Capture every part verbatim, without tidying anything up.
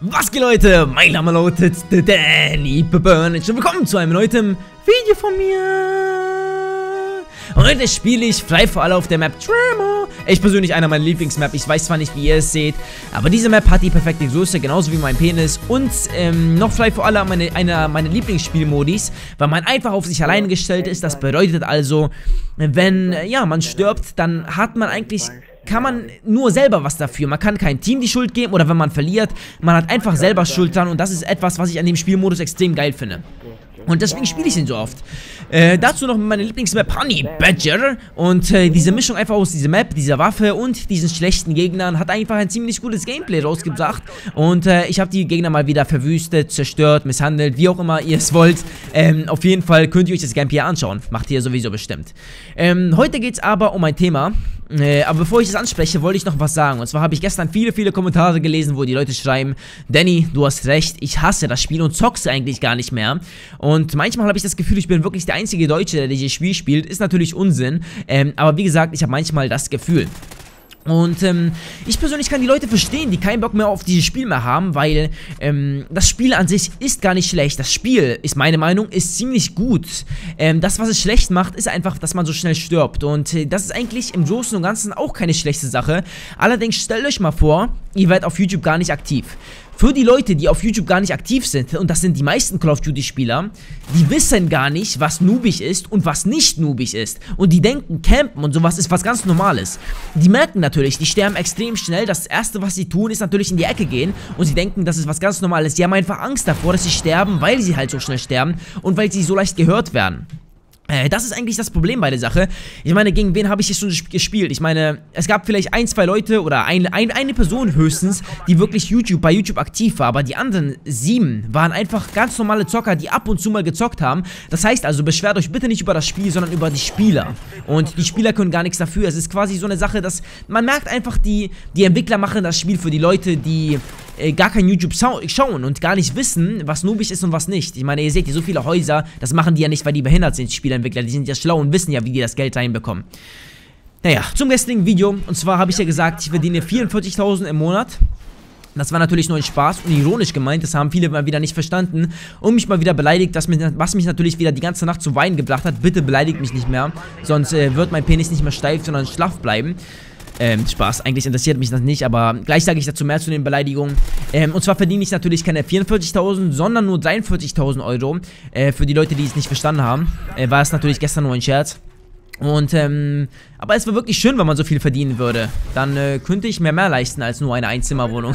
Was geht, Leute? Mein Name lautet Danny Burn. Willkommen zu einem neuen Video von mir. Heute spiele ich Frei für alle auf der Map Tremor. Ich persönlich einer meiner Lieblingsmap. Ich weiß zwar nicht, wie ihr es seht, aber diese Map hat die perfekte Größe, genauso wie mein Penis. Und ähm, noch Frei für alle meine, einer meiner Lieblingsspielmodis, weil man einfach auf sich alleine gestellt ist. Das bedeutet also, wenn ja, man stirbt, dann hat man eigentlich... kann man nur selber was dafür. Man kann kein Team die Schuld geben oder wenn man verliert, man hat einfach selber Schuld dran und das ist etwas, was ich an dem Spielmodus extrem geil finde. Und deswegen spiele ich ihn so oft. Äh, dazu noch meine Lieblingsmap Honey Badger. Und äh, diese Mischung einfach aus dieser Map, dieser Waffe und diesen schlechten Gegnern hat einfach ein ziemlich gutes Gameplay rausgebracht. Und äh, ich habe die Gegner mal wieder verwüstet, zerstört, misshandelt, wie auch immer ihr es wollt. Ähm, auf jeden Fall könnt ihr euch das Gameplay anschauen. Macht ihr sowieso bestimmt. Ähm, heute geht es aber um ein Thema. Äh, aber bevor ich das anspreche, wollte ich noch was sagen. Und zwar habe ich gestern viele, viele Kommentare gelesen, wo die Leute schreiben: Danny, du hast recht, ich hasse das Spiel und zock's eigentlich gar nicht mehr. Und manchmal habe ich das Gefühl, ich bin wirklich der einzige Deutsche, der dieses Spiel spielt. Ist natürlich Unsinn, ähm, aber wie gesagt, ich habe manchmal das Gefühl. Und ähm, ich persönlich kann die Leute verstehen, die keinen Bock mehr auf dieses Spiel mehr haben, weil ähm, das Spiel an sich ist gar nicht schlecht. Das Spiel, ist meine Meinung, ist ziemlich gut. Ähm, das, was es schlecht macht, ist einfach, dass man so schnell stirbt. Und äh, das ist eigentlich im Großen und Ganzen auch keine schlechte Sache. Allerdings stellt euch mal vor, ihr werdet auf YouTube gar nicht aktiv. Für die Leute, die auf YouTube gar nicht aktiv sind, und das sind die meisten Call of Duty Spieler, die wissen gar nicht, was noobig ist und was nicht noobig ist. Und die denken, campen und sowas ist was ganz Normales. Die merken natürlich, die sterben extrem schnell. Das erste, was sie tun, ist natürlich in die Ecke gehen. Und sie denken, das ist was ganz Normales. Die haben einfach Angst davor, dass sie sterben, weil sie halt so schnell sterben und weil sie so leicht gehört werden. Das ist eigentlich das Problem bei der Sache. Ich meine, gegen wen habe ich hier schon gespielt? Ich meine, es gab vielleicht ein, zwei Leute oder ein, ein, eine Person höchstens, die wirklich YouTube, bei YouTube aktiv war. Aber die anderen sieben waren einfach ganz normale Zocker, die ab und zu mal gezockt haben. Das heißt also, beschwert euch bitte nicht über das Spiel, sondern über die Spieler. Und die Spieler können gar nichts dafür. Es ist quasi so eine Sache, dass man merkt einfach, die, die Entwickler machen das Spiel für die Leute, die äh, gar kein YouTube schauen und gar nicht wissen, was noobig ist und was nicht. Ich meine, ihr seht hier so viele Häuser, das machen die ja nicht, weil die behindert sind, die Spieler. Die sind ja schlau und wissen ja, wie die das Geld reinbekommen. Naja, zum gestrigen Video. Und zwar habe ich ja gesagt, ich verdiene vierundvierzigtausend im Monat. Das war natürlich nur ein Spaß und ironisch gemeint. Das haben viele mal wieder nicht verstanden. Und mich mal wieder beleidigt, dass mich, was mich natürlich wieder die ganze Nacht zum Weinen gebracht hat. Bitte beleidigt mich nicht mehr. Sonst äh, wird mein Penis nicht mehr steif, sondern schlaff bleiben. Ähm, Spaß, eigentlich interessiert mich das nicht, aber gleich sage ich dazu mehr zu den Beleidigungen. Ähm, und zwar verdiene ich natürlich keine vierundvierzigtausend, sondern nur dreiundvierzigtausend Euro. Äh, für die Leute, die es nicht verstanden haben, äh, war es natürlich gestern nur ein Scherz. Und, ähm, aber es war wirklich schön, wenn man so viel verdienen würde. Dann äh, könnte ich mir mehr leisten als nur eine Einzimmerwohnung.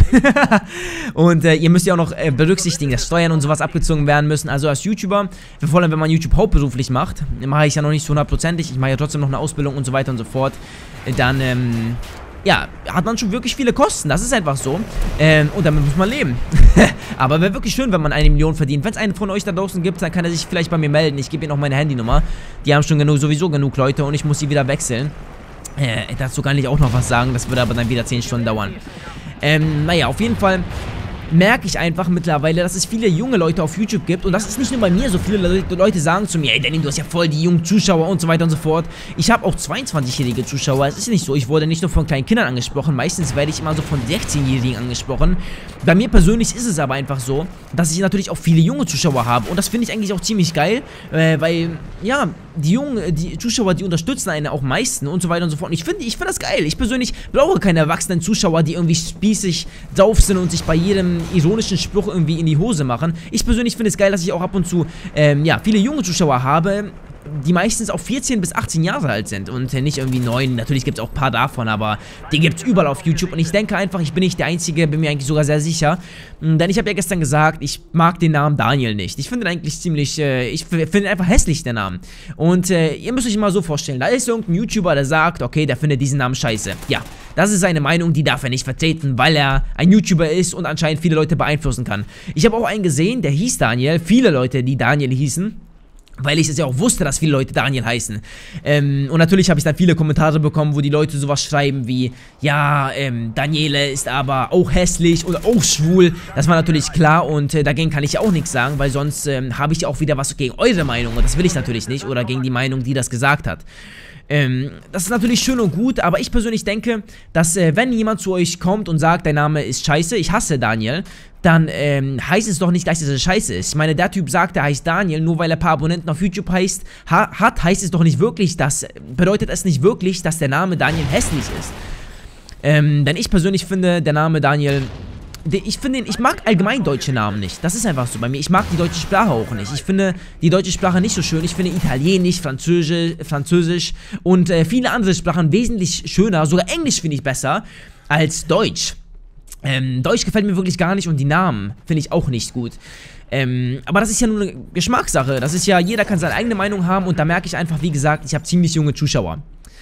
Und äh, ihr müsst ja auch noch äh, berücksichtigen, dass Steuern und sowas abgezogen werden müssen. Also als YouTuber, vor allem wenn man YouTube hauptberuflich macht, mache ich ja noch nicht so hundertprozentig. Ich mache ja trotzdem noch eine Ausbildung und so weiter und so fort. Dann, ähm, ja, hat man schon wirklich viele Kosten. Das ist einfach so. Ähm, und damit muss man leben. Aber wäre wirklich schön, wenn man eine Million verdient. Wenn es einen von euch da draußen gibt, dann kann er sich vielleicht bei mir melden. Ich gebe ihm noch meine Handynummer. Die haben schon genug, sowieso genug Leute und ich muss sie wieder wechseln. Äh, dazu kann ich auch noch was sagen. Das würde aber dann wieder zehn Stunden dauern. Ähm, naja, auf jeden Fall merke ich einfach mittlerweile, dass es viele junge Leute auf YouTube gibt. Und das ist nicht nur bei mir so. Viele Le Leute sagen zu mir: Ey Danny, du hast ja voll die jungen Zuschauer und so weiter und so fort. Ich habe auch zweiundzwanzigjährige Zuschauer. Es ist nicht so, ich wurde nicht nur von kleinen Kindern angesprochen. Meistens werde ich immer so von sechzehnjährigen angesprochen. Bei mir persönlich ist es aber einfach so, dass ich natürlich auch viele junge Zuschauer habe. Und das finde ich eigentlich auch ziemlich geil. Äh, weil, ja, die jungen die Zuschauer, die unterstützen einen auch meisten und so weiter und so fort. Und ich finde ich find das geil. Ich persönlich brauche keine erwachsenen Zuschauer, die irgendwie spießig drauf sind und sich bei jedem ironischen Spruch irgendwie in die Hose machen. Ich persönlich finde es geil, dass ich auch ab und zu, ähm, ja, viele junge Zuschauer habe, die meistens auch vierzehn bis achtzehn Jahre alt sind und nicht irgendwie neun. Natürlich gibt es auch ein paar davon, aber die gibt es überall auf YouTube. Und ich denke einfach, ich bin nicht der Einzige, bin mir eigentlich sogar sehr sicher. Denn ich habe ja gestern gesagt, ich mag den Namen Daniel nicht. Ich finde ihn eigentlich ziemlich, äh, ich finde ihn einfach hässlich, der Name. Und äh, ihr müsst euch mal so vorstellen, da ist irgendein YouTuber, der sagt, okay, der findet diesen Namen scheiße. Ja, das ist seine Meinung, die darf er nicht vertreten, weil er ein YouTuber ist und anscheinend viele Leute beeinflussen kann. Ich habe auch einen gesehen, der hieß Daniel, viele Leute, die Daniel hießen. Weil ich es ja auch wusste, dass viele Leute Daniel heißen. Ähm, und natürlich habe ich dann viele Kommentare bekommen, wo die Leute sowas schreiben wie: Ja, ähm, Daniele ist aber auch hässlich oder auch schwul. Das war natürlich klar und äh, dagegen kann ich auch nichts sagen, weil sonst ähm, habe ich auch wieder was gegen eure Meinung und das will ich natürlich nicht oder gegen die Meinung, die das gesagt hat. Ähm, das ist natürlich schön und gut, aber ich persönlich denke, dass äh, wenn jemand zu euch kommt und sagt, dein Name ist scheiße, ich hasse Daniel, dann ähm, heißt es doch nicht gleich, dass er scheiße ist. Ich meine, der Typ sagt, er heißt Daniel, nur weil er ein paar Abonnenten auf YouTube heißt, ha hat, heißt es doch nicht wirklich, dass, bedeutet es nicht wirklich, dass der Name Daniel hässlich ist. Ähm, denn ich persönlich finde, der Name Daniel... Ich finde, ich mag allgemein deutsche Namen nicht. Das ist einfach so bei mir. Ich mag die deutsche Sprache auch nicht. Ich finde die deutsche Sprache nicht so schön. Ich finde Italienisch, Französisch, Französisch und äh, viele andere Sprachen wesentlich schöner. Sogar Englisch finde ich besser als Deutsch. Ähm, Deutsch gefällt mir wirklich gar nicht und die Namen finde ich auch nicht gut. Ähm, aber das ist ja nur eine Geschmackssache. Das ist ja, jeder kann seine eigene Meinung haben und da merke ich einfach, wie gesagt, ich habe ziemlich junge Zuschauer.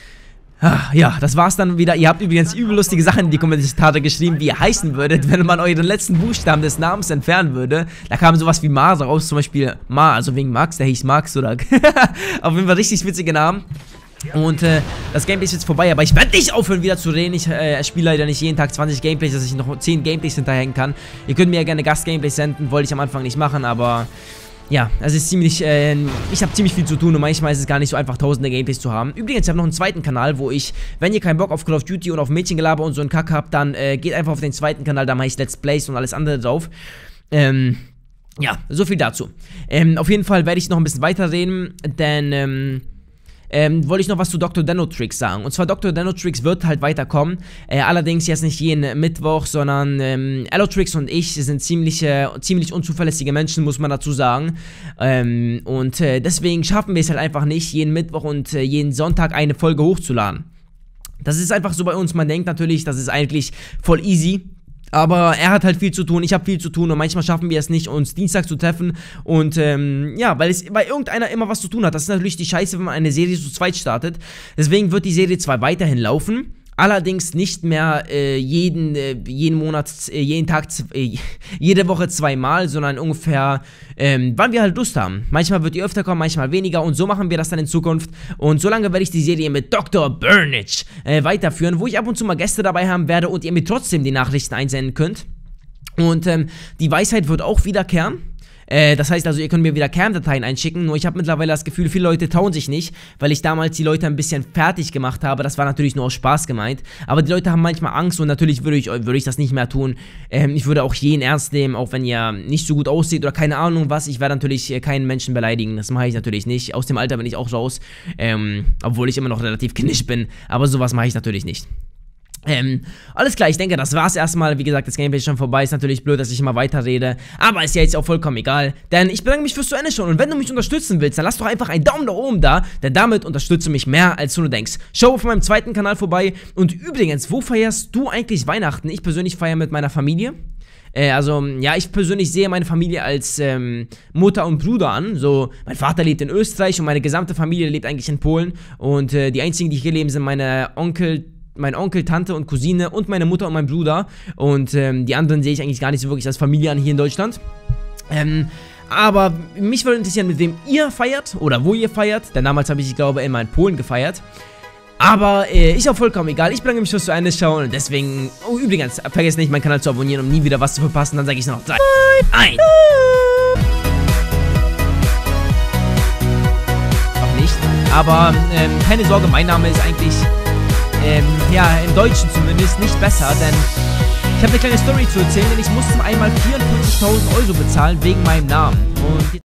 Ja, das war's dann wieder. Ihr habt übrigens übel lustige Sachen in die Kommentare geschrieben, wie ihr heißen würdet, wenn man euren letzten Buchstaben des Namens entfernen würde. Da kam sowas wie Ma raus, zum Beispiel Ma, also wegen Max, der hieß Max oder auf jeden Fall richtig witzige Namen. Und äh, das Gameplay ist jetzt vorbei, aber ich werde nicht aufhören wieder zu reden. Ich äh, spiele leider nicht jeden Tag zwanzig Gameplays, dass ich noch zehn Gameplays hinterhängen kann. Ihr könnt mir ja gerne Gast-Gameplays senden, wollte ich am Anfang nicht machen, aber... Ja, es ist ziemlich, äh, ich habe ziemlich viel zu tun und manchmal ist es gar nicht so einfach, tausende Gameplays zu haben. Übrigens, ich habe noch einen zweiten Kanal, wo ich, wenn ihr keinen Bock auf Call of Duty und auf Mädchengelaber und so einen Kack habt, dann äh, geht einfach auf den zweiten Kanal, da mache ich Let's Plays und alles andere drauf. Ähm, ja, so viel dazu. Ähm, auf jeden Fall werde ich noch ein bisschen weiterreden, denn, ähm... Ähm, wollte ich noch was zu Doktor Denotrix sagen. Und zwar Doktor Denotrix wird halt weiterkommen. Äh, allerdings jetzt nicht jeden Mittwoch, sondern ähm, Allotrix und ich sind ziemlich, äh, ziemlich unzuverlässige Menschen, muss man dazu sagen. Ähm, und äh, deswegen schaffen wir es halt einfach nicht, jeden Mittwoch und äh, jeden Sonntag eine Folge hochzuladen. Das ist einfach so bei uns. Man denkt natürlich, das ist eigentlich voll easy. Aber er hat halt viel zu tun, ich habe viel zu tun und manchmal schaffen wir es nicht, uns Dienstag zu treffen. Und ähm, ja, weil, es, weil irgendeiner immer was zu tun hat. Das ist natürlich die Scheiße, wenn man eine Serie zu zweit startet. Deswegen wird die Serie zwar weiterhin laufen, allerdings nicht mehr äh, jeden, äh, jeden Monat, äh, jeden Tag, äh, jede Woche zweimal, sondern ungefähr, ähm, wann wir halt Lust haben. Manchmal wird die öfter kommen, manchmal weniger und so machen wir das dann in Zukunft. Und solange werde ich die Serie mit Doktor Burnage äh, weiterführen, wo ich ab und zu mal Gäste dabei haben werde und ihr mir trotzdem die Nachrichten einsenden könnt. Und ähm, die Weisheit wird auch wiederkehren. Äh, das heißt also, ihr könnt mir wieder Kerndateien einschicken, nur ich habe mittlerweile das Gefühl, viele Leute trauen sich nicht, weil ich damals die Leute ein bisschen fertig gemacht habe. Das war natürlich nur aus Spaß gemeint, aber die Leute haben manchmal Angst und natürlich würde ich, würde ich das nicht mehr tun. Ähm, ich würde auch jeden ernst nehmen, auch wenn ihr nicht so gut aussieht oder keine Ahnung was. Ich werde natürlich keinen Menschen beleidigen, das mache ich natürlich nicht. Aus dem Alter bin ich auch raus, ähm, obwohl ich immer noch relativ kindisch bin, aber sowas mache ich natürlich nicht. Ähm, alles klar, ich denke, das war's erstmal. Wie gesagt, das Gameplay ist schon vorbei. Ist natürlich blöd, dass ich immer weiterrede. Aber ist ja jetzt auch vollkommen egal. Denn ich bedanke mich fürs zu Ende schauen. Und wenn du mich unterstützen willst, dann lass doch einfach einen Daumen nach oben da. Denn damit unterstützt du mich mehr, als du nur denkst. Schau auf meinem zweiten Kanal vorbei. Und übrigens, wo feierst du eigentlich Weihnachten? Ich persönlich feiere mit meiner Familie. Äh, also, ja, ich persönlich sehe meine Familie als ähm, Mutter und Bruder an. So, mein Vater lebt in Österreich und meine gesamte Familie lebt eigentlich in Polen. Und äh, die einzigen, die hier leben, sind meine Onkel, mein Onkel, Tante und Cousine und meine Mutter und mein Bruder. Und ähm, die anderen sehe ich eigentlich gar nicht so wirklich als Familie an hier in Deutschland. Ähm, aber mich würde interessieren, mit wem ihr feiert oder wo ihr feiert. Denn damals habe ich, ich glaube, immer in Polen gefeiert. Aber äh, ist auch vollkommen egal. Ich bedanke mich fürs zu Ende schauen und deswegen... Oh, übrigens, vergesst nicht, meinen Kanal zu abonnieren, um nie wieder was zu verpassen. Dann sage ich noch drei, eins. Noch nicht. Aber ähm, keine Sorge, mein Name ist eigentlich... Ähm, ja, im Deutschen zumindest nicht besser, denn ich habe eine kleine Story zu erzählen, denn ich musste einmal vierundfünfzigtausend Euro bezahlen wegen meinem Namen. Und